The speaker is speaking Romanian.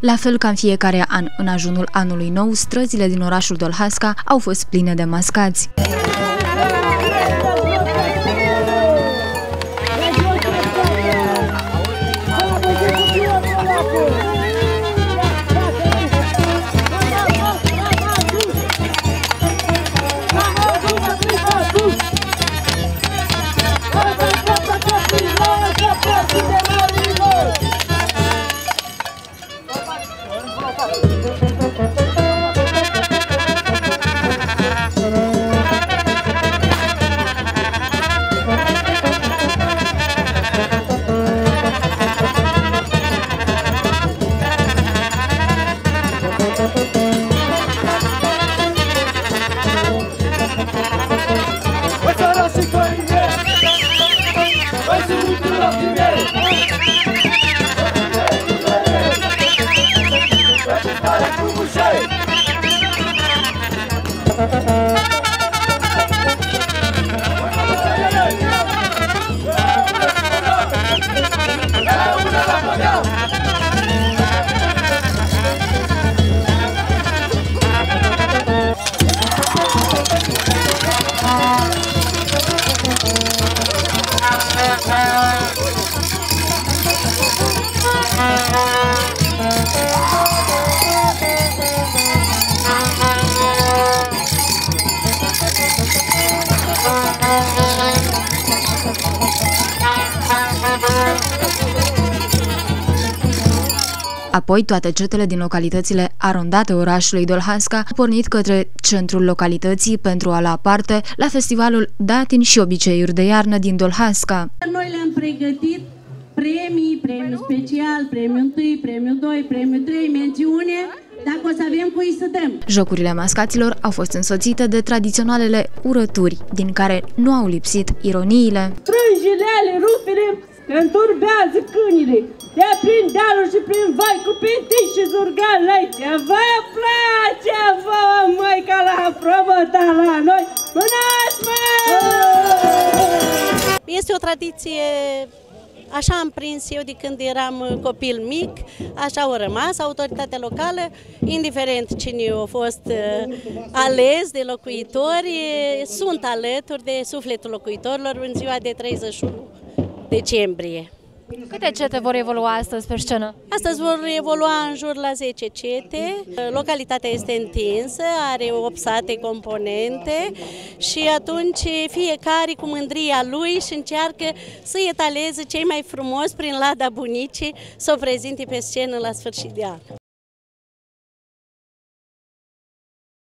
La fel ca în fiecare an, în ajunul anului nou, străzile din orașul Dolhasca au fost pline de mascați. Apoi, toate cetele din localitățile arondate orașului Dolhasca au pornit către centrul localității pentru a lua parte la festivalul Datini și obiceiuri de iarnă din Dolhasca. Noi le-am pregătit premii, premiu special, premiu 1, premiu 2, premiu 3, mențiune, dacă o să avem cui să dăm. Jocurile mascaților au fost însoțite de tradiționalele urături, din care nu au lipsit ironiile. Strânjile ale rupere că înturbează câinile, de prin dealuri și prin vai, cu pintici și zurgali aici. Vă place, vă, măi, ca la probăta la noi. Mânați, mă! Este o tradiție, așa am prins eu de când eram copil mic, așa au rămas. Autoritatea locală, indiferent cine a fost ales de locuitori, sunt alături de sufletul locuitorilor în ziua de 31 decembrie. Câte cete vor evolua astăzi pe scenă? Astăzi vor evolua în jur la 10 cete. Localitatea este întinsă, are 8 sate componente și atunci fiecare cu mândria lui și încearcă să etaleze cei mai frumos prin lada bunicii, să o prezinte pe scenă la sfârșit de an.